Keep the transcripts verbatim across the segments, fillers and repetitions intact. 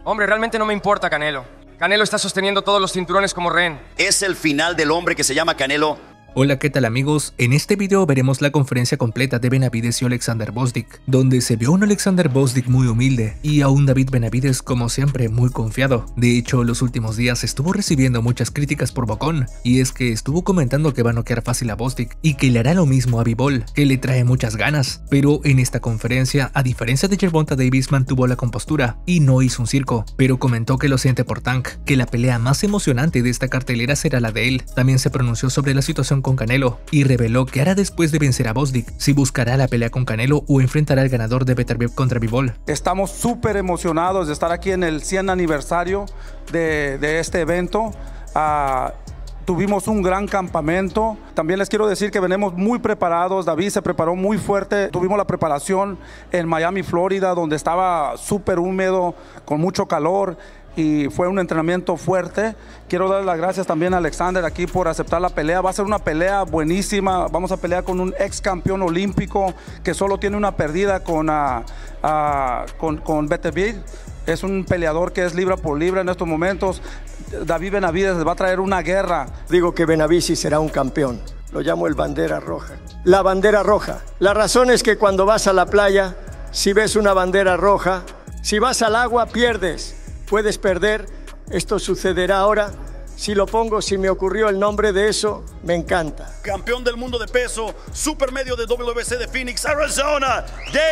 Hombre, realmente no me importa Canelo. Canelo está sosteniendo todos los cinturones como rehén. Es el final del hombre que se llama Canelo. Hola, ¿qué tal amigos? En este video veremos la conferencia completa de Benavidez y Alexander Gvozdyk, donde se vio a un Alexander Gvozdyk muy humilde y a un David Benavidez como siempre muy confiado. De hecho, los últimos días estuvo recibiendo muchas críticas por bocón, y es que estuvo comentando que va a noquear fácil a Gvozdyk y que le hará lo mismo a Bivol, que le trae muchas ganas. Pero en esta conferencia, a diferencia de Gervonta Davis, mantuvo la compostura y no hizo un circo, pero comentó que lo siente por Tank, que la pelea más emocionante de esta cartelera será la de él. También se pronunció sobre la situación con Canelo y reveló que hará después de vencer a Gvozdyk, si buscará la pelea con Canelo o enfrentará al ganador de Beterbiev contra Bivol. Estamos súper emocionados de estar aquí en el cien aniversario de, de este evento. Uh, Tuvimos un gran campamento. También les quiero decir que venimos muy preparados. David se preparó muy fuerte. Tuvimos la preparación en Miami, Florida, donde estaba súper húmedo, con mucho calor, y fue un entrenamiento fuerte. Quiero dar las gracias también a Alexander aquí por aceptar la pelea. Va a ser una pelea buenísima. Vamos a pelear con un ex campeón olímpico que solo tiene una perdida con, uh, uh, con, con Beterbiev. Es un peleador que es libra por libra en estos momentos. David Benavidez les va a traer una guerra. Digo que Benavidez será un campeón. Lo llamo el bandera roja. La bandera roja. La razón es que cuando vas a la playa, si ves una bandera roja, si vas al agua, pierdes. Puedes perder. Esto sucederá ahora. Si lo pongo, si me ocurrió el nombre de eso, me encanta. Campeón del mundo de peso, supermedio de W B C de Phoenix, Arizona,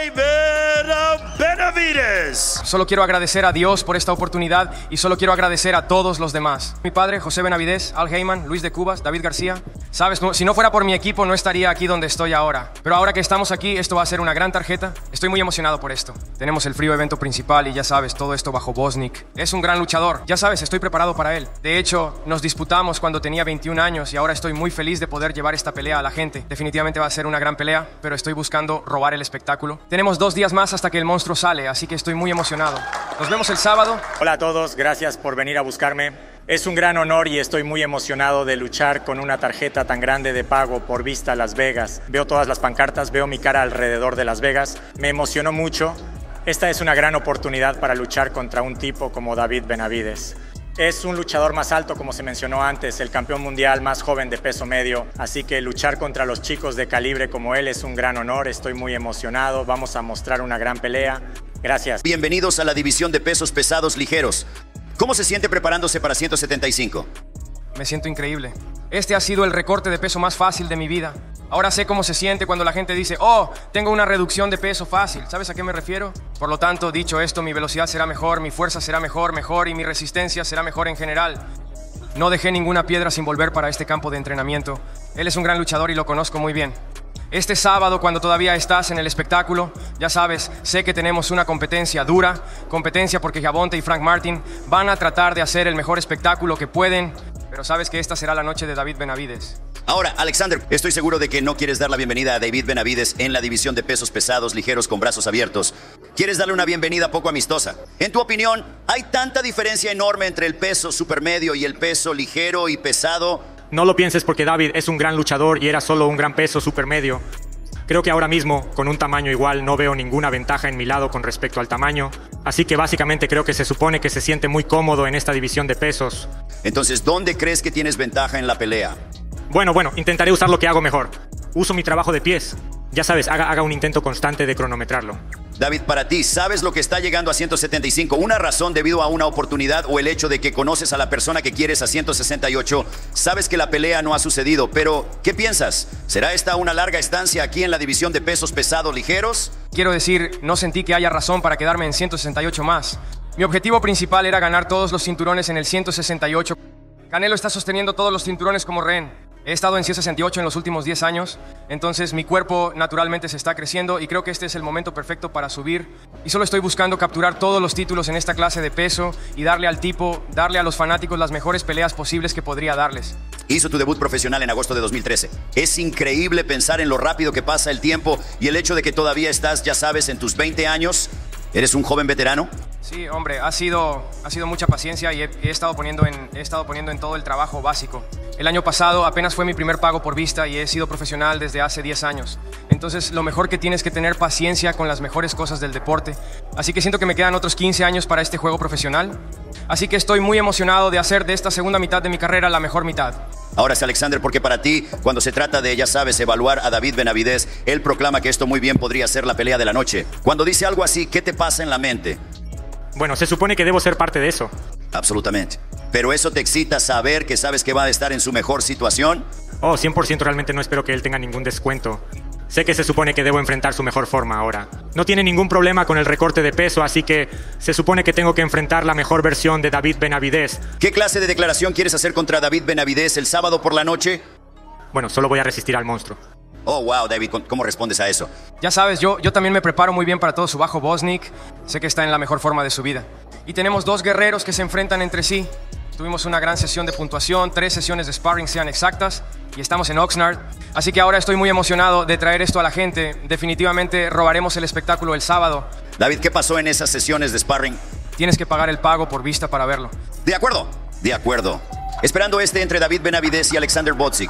David Benavidez. Solo quiero agradecer a Dios por esta oportunidad y solo quiero agradecer a todos los demás. Mi padre, José Benavidez, Al Heyman, Luis de Cubas, David García. Sabes, no, si no fuera por mi equipo no estaría aquí donde estoy ahora. Pero ahora que estamos aquí, esto va a ser una gran tarjeta. Estoy muy emocionado por esto. Tenemos el frío evento principal y ya sabes, todo esto bajo Gvozdyk. Es un gran luchador. Ya sabes, estoy preparado para él. De hecho, nos disputamos cuando tenía veintiún años y ahora estoy muy feliz de poder llevar esta pelea a la gente. Definitivamente va a ser una gran pelea, pero estoy buscando robar el espectáculo. Tenemos dos días más hasta que el monstruo sale, así que estoy muy emocionado. Nos vemos el sábado. Hola a todos, gracias por venir a buscarme. Es un gran honor y estoy muy emocionado de luchar con una tarjeta tan grande de pago por Vista Las Vegas. Veo todas las pancartas, veo mi cara alrededor de Las Vegas. Me emocionó mucho. Esta es una gran oportunidad para luchar contra un tipo como David Benavidez. Es un luchador más alto, como se mencionó antes, el campeón mundial más joven de peso medio, así que luchar contra los chicos de calibre como él es un gran honor. Estoy muy emocionado, vamos a mostrar una gran pelea. Gracias. Bienvenidos a la división de pesos pesados ligeros. ¿Cómo se siente preparándose para ciento setenta y cinco? Me siento increíble. Este ha sido el recorte de peso más fácil de mi vida. Ahora sé cómo se siente cuando la gente dice, oh, tengo una reducción de peso fácil. ¿Sabes a qué me refiero? Por lo tanto, dicho esto, mi velocidad será mejor, mi fuerza será mejor, mejor y mi resistencia será mejor en general. No dejé ninguna piedra sin volver para este campo de entrenamiento. Él es un gran luchador y lo conozco muy bien. Este sábado, cuando todavía estás en el espectáculo, ya sabes, sé que tenemos una competencia dura, competencia porque Gervonta y Frank Martin van a tratar de hacer el mejor espectáculo que pueden, pero sabes que esta será la noche de David Benavidez. Ahora, Alexander, estoy seguro de que no quieres dar la bienvenida a David Benavidez en la división de pesos pesados ligeros con brazos abiertos. Quieres darle una bienvenida poco amistosa. En tu opinión, ¿hay tanta diferencia enorme entre el peso supermedio y el peso ligero y pesado? No lo pienses porque David es un gran luchador y era solo un gran peso supermedio. Creo que ahora mismo, con un tamaño igual, no veo ninguna ventaja en mi lado con respecto al tamaño. Así que básicamente creo que se supone que se siente muy cómodo en esta división de pesos. Entonces, ¿dónde crees que tienes ventaja en la pelea? Bueno, bueno, intentaré usar lo que hago mejor. Uso mi trabajo de pies. Ya sabes, haga, haga un intento constante de cronometrarlo. David, para ti, ¿sabes lo que está llegando a ciento setenta y cinco? ¿Una razón debido a una oportunidad o el hecho de que conoces a la persona que quieres a ciento sesenta y ocho? Sabes que la pelea no ha sucedido, pero ¿qué piensas? ¿Será esta una larga estancia aquí en la división de pesos pesados ligeros? Quiero decir, no sentí que haya razón para quedarme en ciento sesenta y ocho más. Mi objetivo principal era ganar todos los cinturones en el ciento sesenta y ocho. Canelo está sosteniendo todos los cinturones como rehén. He estado en ciento sesenta y ocho en los últimos diez años, entonces mi cuerpo naturalmente se está creciendo y creo que este es el momento perfecto para subir. Y solo estoy buscando capturar todos los títulos en esta clase de peso y darle al tipo, darle a los fanáticos las mejores peleas posibles que podría darles. Hizo tu debut profesional en agosto de dos mil trece. Es increíble pensar en lo rápido que pasa el tiempo y el hecho de que todavía estás, ya sabes, en tus veinte años. ¿Eres un joven veterano? Sí, hombre, ha sido, ha sido mucha paciencia y he, he, estado poniendo en, he estado poniendo en todo el trabajo básico. El año pasado apenas fue mi primer pago por vista y he sido profesional desde hace diez años. Entonces, Entonces lo mejor que tienes es que tener paciencia con las mejores cosas del deporte. Así que siento que me quedan otros quince años para este juego profesional. Así que estoy muy emocionado de hacer de esta segunda mitad de mi carrera la mejor mitad. Ahora sí, Alexander, porque para ti, cuando se trata de, ya sabes, evaluar a David Benavidez, él proclama que esto muy bien podría ser la pelea de la noche. Cuando dice algo así, ¿qué te pasa en la mente? Bueno, se supone que debo ser parte de eso. Absolutamente. ¿Pero eso te excita saber que sabes que va a estar en su mejor situación? Oh, cien por ciento realmente no espero que él tenga ningún descuento. Sé que se supone que debo enfrentar su mejor forma ahora. No tiene ningún problema con el recorte de peso, así que se supone que tengo que enfrentar la mejor versión de David Benavidez. ¿Qué clase de declaración quieres hacer contra David Benavidez el sábado por la noche? Bueno, solo voy a resistir al monstruo. Oh, wow, David, ¿cómo respondes a eso? Ya sabes, yo, yo también me preparo muy bien para todo su bajo Bosnick. Sé que está en la mejor forma de su vida. Y tenemos dos guerreros que se enfrentan entre sí. Tuvimos una gran sesión de puntuación, tres sesiones de sparring sean exactas, y estamos en Oxnard. Así que ahora estoy muy emocionado de traer esto a la gente. Definitivamente robaremos el espectáculo el sábado. David, ¿qué pasó en esas sesiones de sparring? Tienes que pagar el pago por vista para verlo. De acuerdo, de acuerdo. Esperando este entre David Benavidez y Alexander Bostic.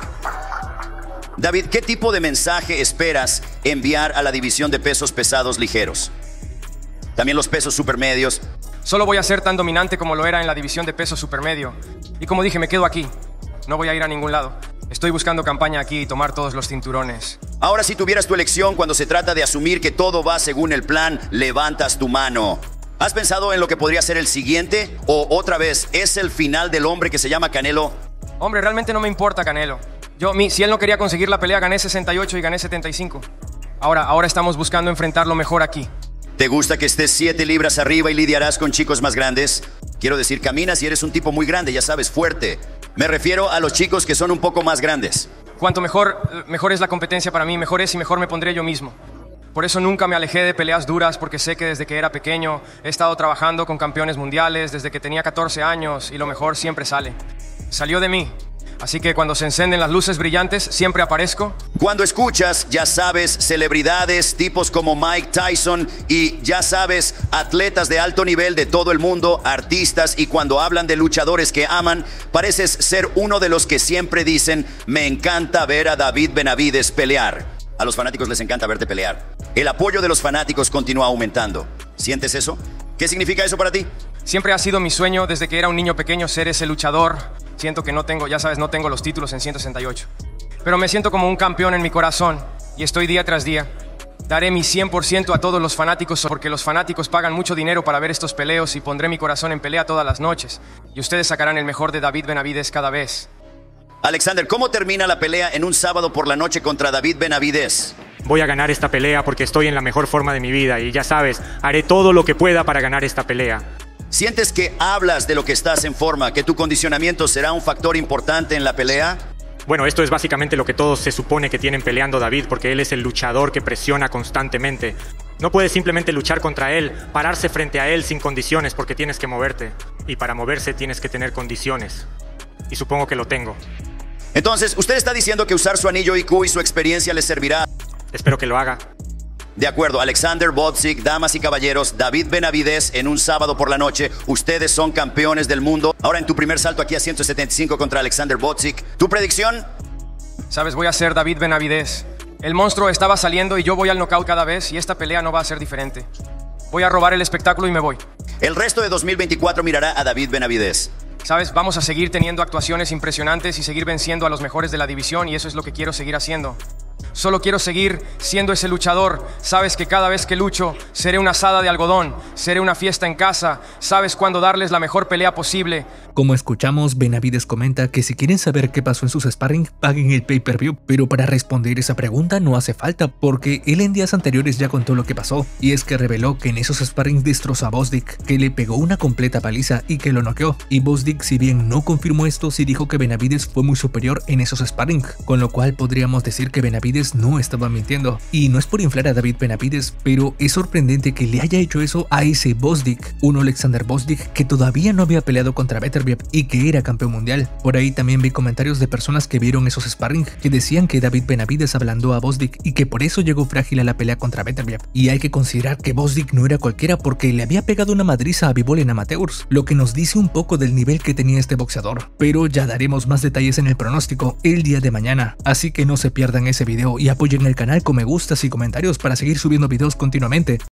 David, ¿qué tipo de mensaje esperas enviar a la división de pesos pesados ligeros? También los pesos supermedios. Solo voy a ser tan dominante como lo era en la división de peso supermedio. Y como dije, me quedo aquí. No voy a ir a ningún lado. Estoy buscando campaña aquí y tomar todos los cinturones. Ahora, si tuvieras tu elección cuando se trata de asumir que todo va según el plan, levantas tu mano. ¿Has pensado en lo que podría ser el siguiente? ¿O otra vez, es el final del hombre que se llama Canelo? Hombre, realmente no me importa Canelo. Yo, mi, si él no quería conseguir la pelea, gané sesenta y ocho y gané setenta y cinco. Ahora, ahora estamos buscando enfrentarlo mejor aquí. ¿Te gusta que estés siete libras arriba y lidiarás con chicos más grandes? Quiero decir, caminas y eres un tipo muy grande, ya sabes, fuerte. Me refiero a los chicos que son un poco más grandes. Cuanto mejor, mejor es la competencia para mí, mejor es y mejor me pondré yo mismo. Por eso nunca me alejé de peleas duras, porque sé que desde que era pequeño he estado trabajando con campeones mundiales desde que tenía catorce años y lo mejor siempre sale. Salió de mí. Así que cuando se encenden las luces brillantes, siempre aparezco. Cuando escuchas, ya sabes, celebridades, tipos como Mike Tyson y ya sabes, atletas de alto nivel de todo el mundo, artistas, y cuando hablan de luchadores que aman, pareces ser uno de los que siempre dicen, me encanta ver a David Benavidez pelear. A los fanáticos les encanta verte pelear. El apoyo de los fanáticos continúa aumentando. ¿Sientes eso? ¿Qué significa eso para ti? Siempre ha sido mi sueño desde que era un niño pequeño ser ese luchador. Siento que no tengo, ya sabes, no tengo los títulos en ciento sesenta y ocho. Pero me siento como un campeón en mi corazón y estoy día tras día. Daré mi cien por ciento a todos los fanáticos porque los fanáticos pagan mucho dinero para ver estos peleos y pondré mi corazón en pelea todas las noches. Y ustedes sacarán el mejor de David Benavidez cada vez. Alexander, ¿cómo termina la pelea en un sábado por la noche contra David Benavidez? Voy a ganar esta pelea porque estoy en la mejor forma de mi vida y ya sabes, haré todo lo que pueda para ganar esta pelea. ¿Sientes que hablas de lo que estás en forma, que tu condicionamiento será un factor importante en la pelea? Bueno, esto es básicamente lo que todos se supone que tienen peleando David, porque él es el luchador que presiona constantemente. No puedes simplemente luchar contra él, pararse frente a él sin condiciones, porque tienes que moverte. Y para moverse tienes que tener condiciones. Y supongo que lo tengo. Entonces, usted está diciendo que usar su anillo I Q y su experiencia le servirá. Espero que lo haga. De acuerdo, Alexander Bostic, damas y caballeros, David Benavidez en un sábado por la noche. Ustedes son campeones del mundo. Ahora en tu primer salto aquí a ciento setenta y cinco contra Alexander Bostic. ¿Tu predicción? Sabes, voy a ser David Benavidez. El monstruo estaba saliendo y yo voy al knockout cada vez y esta pelea no va a ser diferente. Voy a robar el espectáculo y me voy. El resto de dos mil veinticuatro mirará a David Benavidez. Sabes, vamos a seguir teniendo actuaciones impresionantes y seguir venciendo a los mejores de la división y eso es lo que quiero seguir haciendo. Solo quiero seguir siendo ese luchador. Sabes que cada vez que lucho, seré una asada de algodón, seré una fiesta en casa. Sabes cuándo darles la mejor pelea posible. Como escuchamos, Benavidez comenta que si quieren saber qué pasó en sus sparring, paguen el pay-per-view. Pero para responder esa pregunta no hace falta, porque él en días anteriores ya contó lo que pasó. Y es que reveló que en esos sparring destrozó a Bostic, que le pegó una completa paliza y que lo noqueó. Y Bostic, si bien no confirmó esto, sí dijo que Benavidez fue muy superior en esos sparring. Con lo cual podríamos decir que Benavidez no estaba mintiendo. Y no es por inflar a David Benavidez, pero es sorprendente que le haya hecho eso a ese Bostic, un Alexander Bostic que todavía no había peleado contra Beterbiev y que era campeón mundial. Por ahí también vi comentarios de personas que vieron esos sparring que decían que David Benavidez ablandó a Bostic y que por eso llegó frágil a la pelea contra Beterbiev. Y hay que considerar que Bostic no era cualquiera porque le había pegado una madriza a Bivol en amateurs, lo que nos dice un poco del nivel que tenía este boxeador. Pero ya daremos más detalles en el pronóstico el día de mañana, así que no se pierdan ese video. video y apoyen el canal con me gustas y comentarios para seguir subiendo videos continuamente.